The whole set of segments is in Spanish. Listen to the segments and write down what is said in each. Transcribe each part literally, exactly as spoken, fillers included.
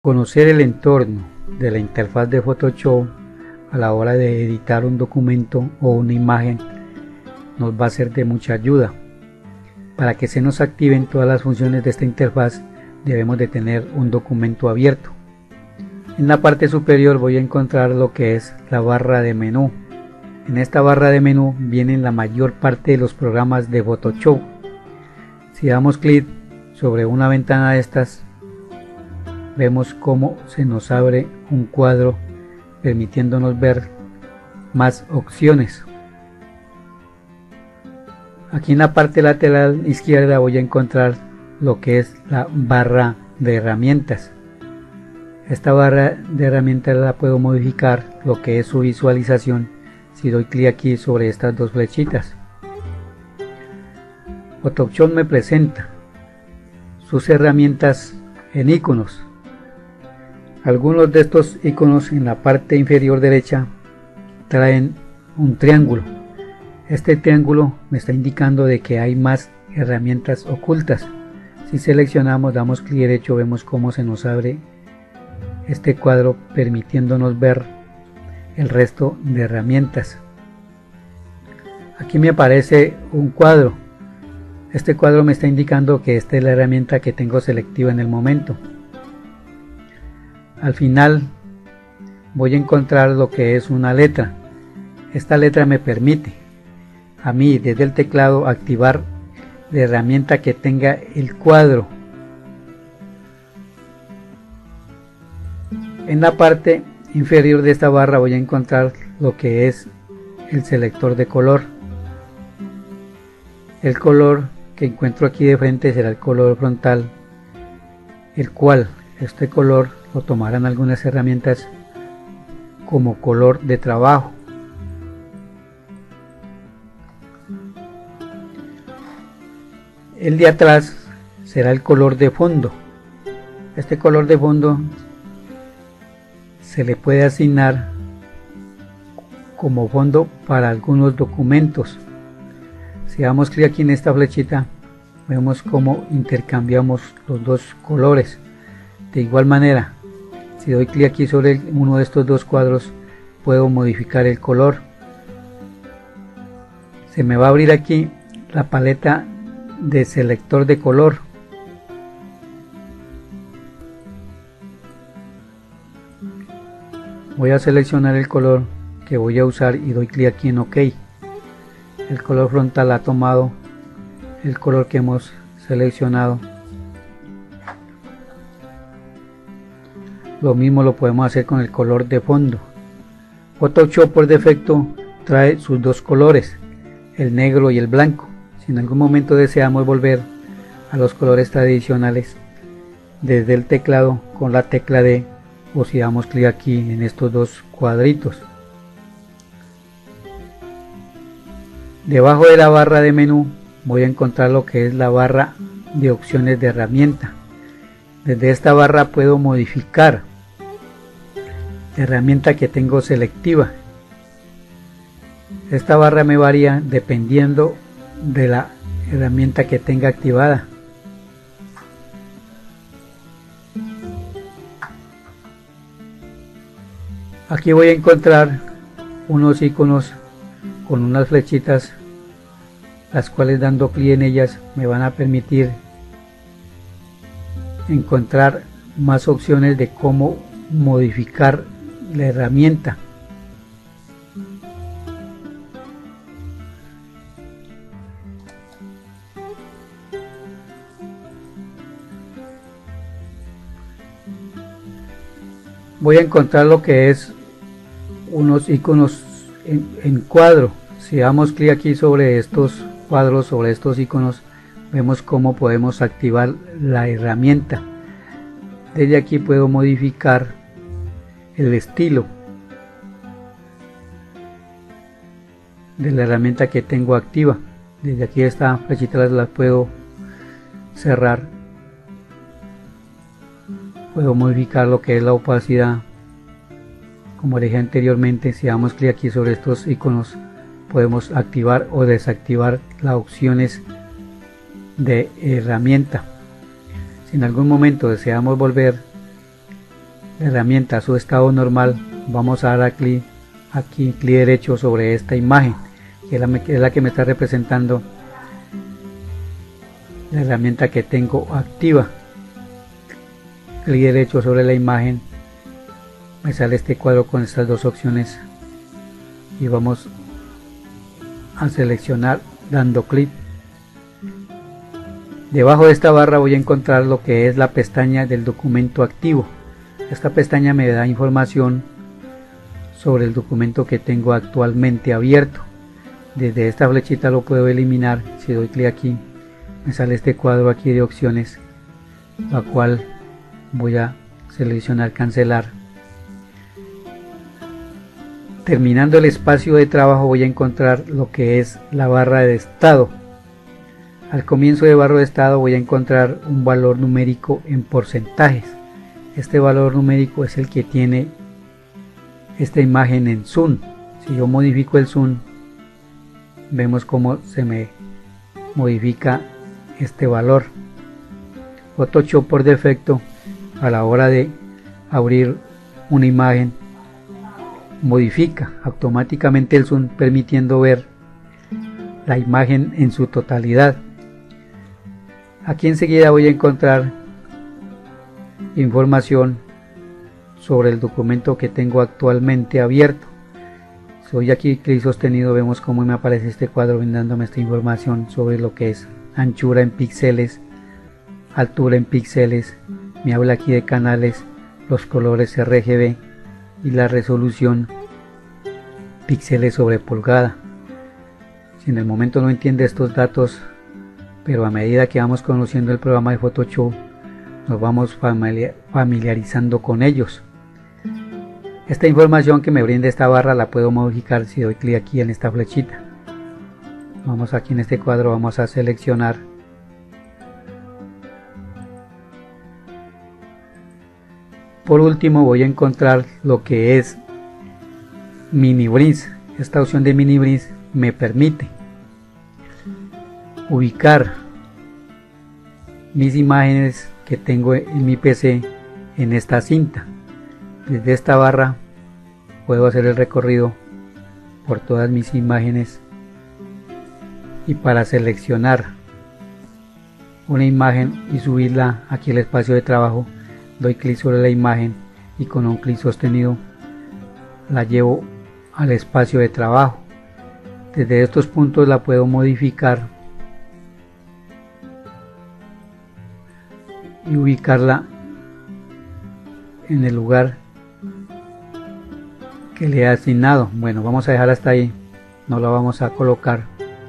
Conocer el entorno de la interfaz de Photoshop a la hora de editar un documento o una imagen nos va a ser de mucha ayuda. Para que se nos activen todas las funciones de esta interfaz debemos de tener un documento abierto. En la parte superior voy a encontrar lo que es la barra de menú. En esta barra de menú vienen la mayor parte de los programas de Photoshop. Si damos clic sobre una ventana de estas, vemos cómo se nos abre un cuadro permitiéndonos ver más opciones. Aquí en la parte lateral izquierda voy a encontrar lo que es la barra de herramientas. Esta barra de herramientas la puedo modificar lo que es su visualización si doy clic aquí sobre estas dos flechitas. Photoshop me presenta sus herramientas en iconos. Algunos de estos iconos en la parte inferior derecha traen un triángulo. Este triángulo me está indicando de que hay más herramientas ocultas. Si seleccionamos, damos clic derecho, vemos cómo se nos abre este cuadro permitiéndonos ver el resto de herramientas. Aquí me aparece un cuadro. Este cuadro me está indicando que esta es la herramienta que tengo selectiva en el momento. Al final voy a encontrar lo que es una letra. Esta letra me permite a mí desde el teclado activar la herramienta que tenga el cuadro. En la parte inferior de esta barra voy a encontrar lo que es el selector de color. El color que encuentro aquí de frente será el color frontal, el cual este color lo tomarán algunas herramientas como color de trabajo. El de atrás será el color de fondo. Este color de fondo se le puede asignar como fondo para algunos documentos. Si damos clic aquí en esta flechita, vemos cómo intercambiamos los dos colores. De igual manera, si doy clic aquí sobre uno de estos dos cuadros, puedo modificar el color. Se me va a abrir aquí la paleta de selector de color. Voy a seleccionar el color que voy a usar y doy clic aquí en OK. El color frontal ha tomado el color que hemos seleccionado. Lo mismo lo podemos hacer con el color de fondo. Photoshop por defecto trae sus dos colores, el negro y el blanco. Si en algún momento deseamos volver a los colores tradicionales, desde el teclado con la tecla D, o si damos clic aquí en estos dos cuadritos. Debajo de la barra de menú voy a encontrar lo que es la barra de opciones de herramienta. Desde esta barra puedo modificar la herramienta que tengo selectiva. Esta barra me varía dependiendo de la herramienta que tenga activada. Aquí voy a encontrar unos iconos con unas flechitas, las cuales dando clic en ellas me van a permitir encontrar más opciones de cómo modificar la herramienta. Voy a encontrar lo que es unos iconos en, en cuadro. Si damos clic aquí sobre estos cuadros, sobre estos iconos, vemos cómo podemos activar la herramienta. Desde aquí puedo modificar el estilo de la herramienta que tengo activa. Desde aquí esta flechita las, las puedo cerrar. Puedo modificar lo que es la opacidad. Como dije anteriormente, si damos clic aquí sobre estos iconos, podemos activar o desactivar las opciones de herramienta. Si en algún momento deseamos volver la herramienta a su estado normal, vamos a dar clic aquí, clic derecho sobre esta imagen, que es la, que es la que me está representando la herramienta que tengo activa. Clic derecho sobre la imagen, me sale este cuadro con estas dos opciones y vamos a seleccionar dando clic. Debajo de esta barra voy a encontrar lo que es la pestaña del documento activo. Esta pestaña me da información sobre el documento que tengo actualmente abierto. Desde esta flechita lo puedo eliminar. Si doy clic aquí, me sale este cuadro aquí de opciones, la cual voy a seleccionar cancelar. Terminando el espacio de trabajo voy a encontrar lo que es la barra de estado. Al comienzo de barra de estado voy a encontrar un valor numérico en porcentajes. Este valor numérico es el que tiene esta imagen en zoom. Si yo modifico el zoom, vemos cómo se me modifica este valor. Photoshop por defecto, a la hora de abrir una imagen, modifica automáticamente el zoom, permitiendo ver la imagen en su totalidad. Aquí enseguida voy a encontrar información sobre el documento que tengo actualmente abierto. Si doy aquí clic sostenido, vemos cómo me aparece este cuadro brindándome esta información sobre lo que es anchura en píxeles, altura en píxeles, me habla aquí de canales, los colores R G B y la resolución píxeles sobre pulgada. Si en el momento no entiende estos datos, pero a medida que vamos conociendo el programa de Photoshop, nos vamos familiarizando con ellos. Esta información que me brinda esta barra la puedo modificar si doy clic aquí en esta flechita. Vamos aquí en este cuadro, vamos a seleccionar por último voy a encontrar lo que es Mini Breeze. Esta opción de Mini Breeze me permite ubicar mis imágenes que tengo en mi P C en esta cinta. Desde esta barra puedo hacer el recorrido por todas mis imágenes, y para seleccionar una imagen y subirla aquí al espacio de trabajo, doy clic sobre la imagen y con un clic sostenido la llevo al espacio de trabajo. Desde estos puntos la puedo modificar y ubicarla en el lugar que le he asignado. Bueno, vamos a dejar hasta ahí, no la vamos a colocar.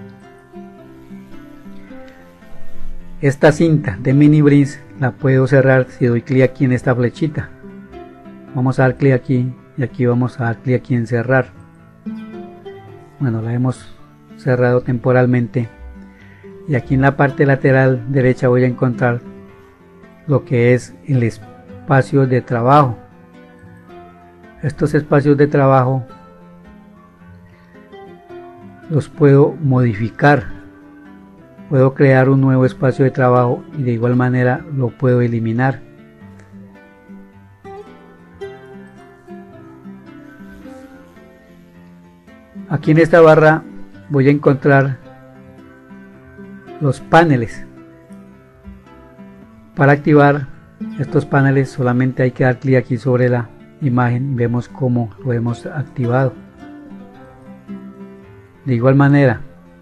Esta cinta de Mini Breeze la puedo cerrar si doy clic aquí en esta flechita. Vamos a dar clic aquí y aquí vamos a dar clic aquí en cerrar. Bueno, la hemos cerrado temporalmente, y aquí en la parte lateral derecha voy a encontrar lo que es el espacio de trabajo. Estos espacios de trabajo los puedo modificar, puedo crear un nuevo espacio de trabajo y de igual manera lo puedo eliminar. Aquí en esta barra voy a encontrar los paneles. Para activar estos paneles solamente hay que dar clic aquí sobre la imagen y vemos cómo lo hemos activado. De igual manera,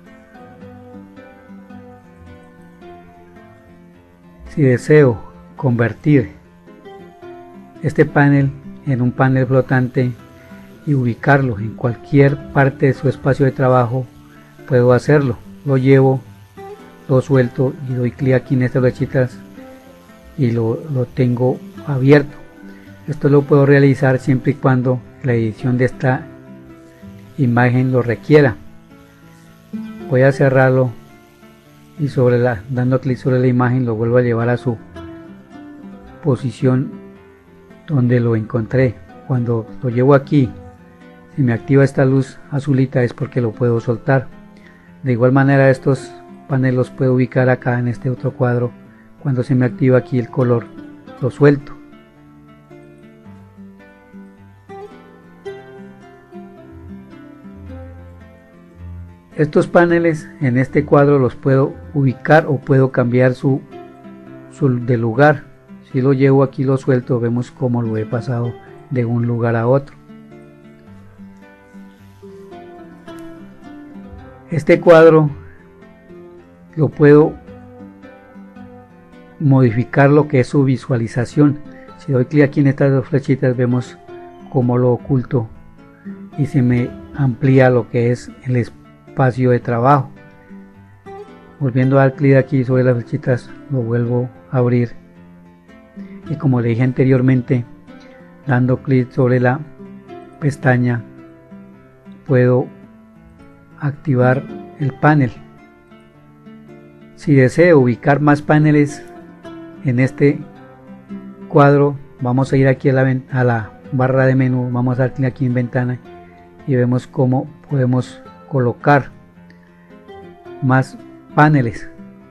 si deseo convertir este panel en un panel flotante y ubicarlo en cualquier parte de su espacio de trabajo, puedo hacerlo. Lo llevo, lo suelto y doy clic aquí en estas flechitas y lo, lo tengo abierto. Esto lo puedo realizar siempre y cuando la edición de esta imagen lo requiera. Voy a cerrarlo y sobre la, dando clic sobre la imagen lo vuelvo a llevar a su posición donde lo encontré. Cuando lo llevo aquí, si me activa esta luz azulita es porque lo puedo soltar. De igual manera estos paneles los puedo ubicar acá en este otro cuadro. Cuando se me activa aquí el color, lo suelto. Estos paneles en este cuadro los puedo ubicar o puedo cambiar su, su de lugar. Si lo llevo aquí, lo suelto, vemos cómo lo he pasado de un lugar a otro. Este cuadro lo puedo modificar lo que es su visualización. Si doy clic aquí en estas dos flechitas, vemos cómo lo oculto y se me amplía lo que es el espacio de trabajo. Volviendo a dar clic aquí sobre las flechitas, lo vuelvo a abrir, y como le dije anteriormente, dando clic sobre la pestaña puedo activar el panel. Si deseo ubicar más paneles en este cuadro, vamos a ir aquí a la, a la barra de menú, vamos a dar clic aquí en ventana y vemos cómo podemos colocar más paneles.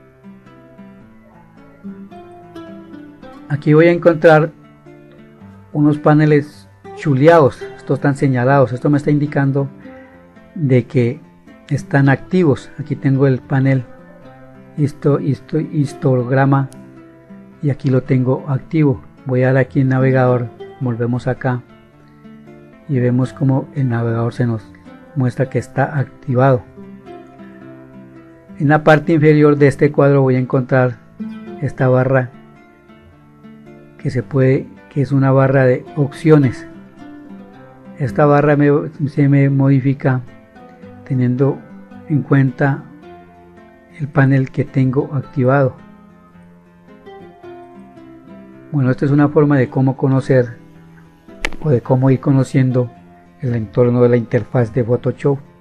Aquí voy a encontrar unos paneles chuleados, estos están señalados, esto me está indicando de que están activos. Aquí tengo el panel histo, histo, histograma y aquí lo tengo activo. Voy a dar aquí en navegador, volvemos acá y vemos como el navegador se nos muestra que está activado. En la parte inferior de este cuadro voy a encontrar esta barra que se puede, que es una barra de opciones. Esta barra me, se me modifica teniendo en cuenta el panel que tengo activado. Bueno, esta es una forma de cómo conocer o de cómo ir conociendo el entorno de la interfaz de Photoshop.